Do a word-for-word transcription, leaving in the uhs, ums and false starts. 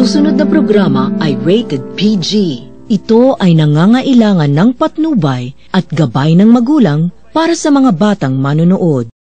susunod na programa ay rated P G. Ito ay nangangailangan ng patnubay at gabay ng magulang para sa mga batang manonood.